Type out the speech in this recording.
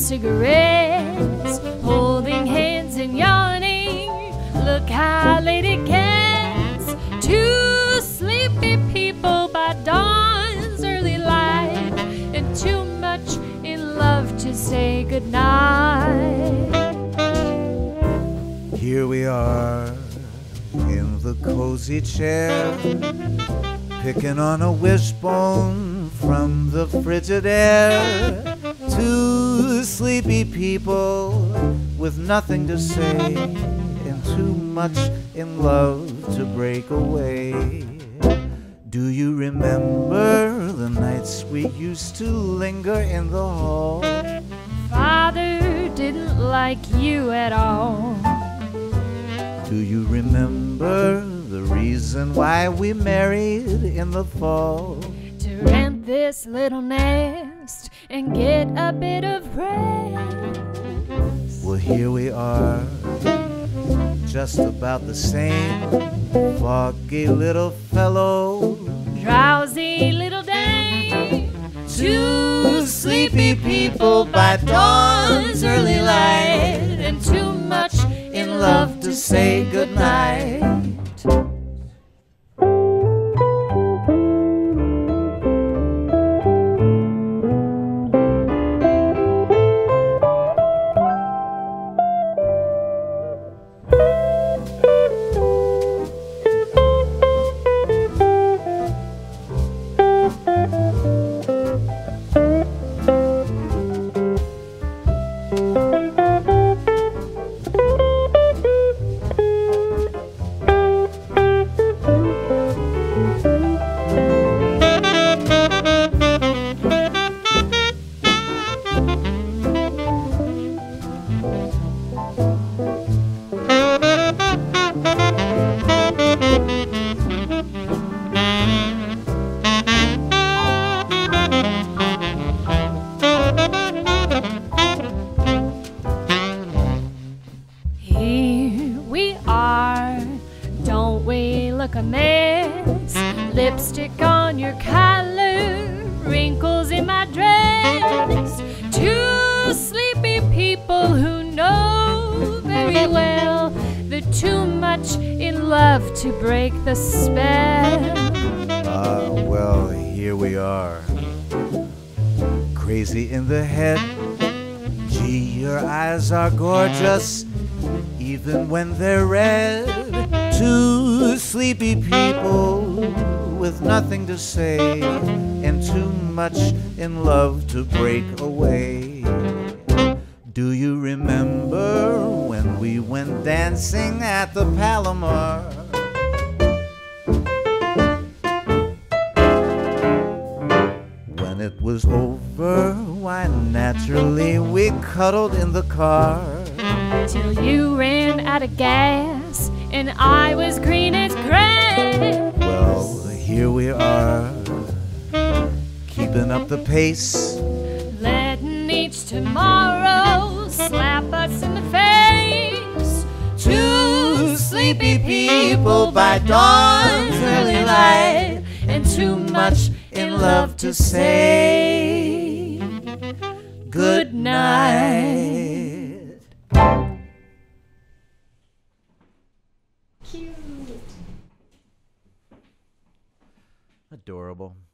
cigarettes, holding hands and yawning. Look how late it gets. Two sleepy people by dawn's early light, and too much in love to say goodnight. Here we are in the cozy chair, picking on a wishbone from the frigid air. Two sleepy people with nothing to say, and too much in love to break away. Do you remember the nights we used to linger in the hall? Father didn't like you at all. Do you remember the reason why we married in the fall? To rent this little nest and get a bit of rest. Well, here we are, just about the same. Foggy little fellow, Drowsy little dame. two sleepy people by dawn's early light, And too much in love to say goodnight. Here we are, don't we look a mess? Lipstick on your collar, wrinkles in my dress. Two sleepy people who know very well they're too much in love to break the spell. Well, here we are, crazy in the head. Gee, your eyes are gorgeous, even when they're red. Two sleepy people with nothing to say, and too much in love to break away. Do you remember when we went dancing at the Palomar? When it was over, why naturally we cuddled in the car. Till you ran out of gas and I was green as grass. Well, here we are, keeping up the pace, Letting each tomorrow slap us in the face. two sleepy people by dawn's early light, And too much in love to say good night. Cute. Adorable.